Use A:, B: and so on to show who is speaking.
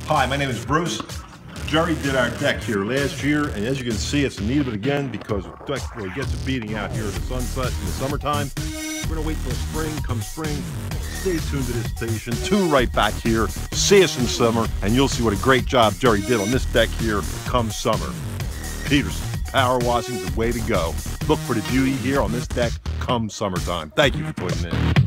A: Hi, my name is Bruce. Jerry did our deck here last year, and as you can see, it's in need of it again because the deck really gets a beating out here at the sunset in the summertime. We're gonna wait till spring. Come spring, stay tuned to this station. Tune right back here. See us in summer, and you'll see what a great job Jerry did on this deck here come summer. Petersen, power washing's the way to go. Look for the beauty here on this deck come summertime. Thank you for tuning in.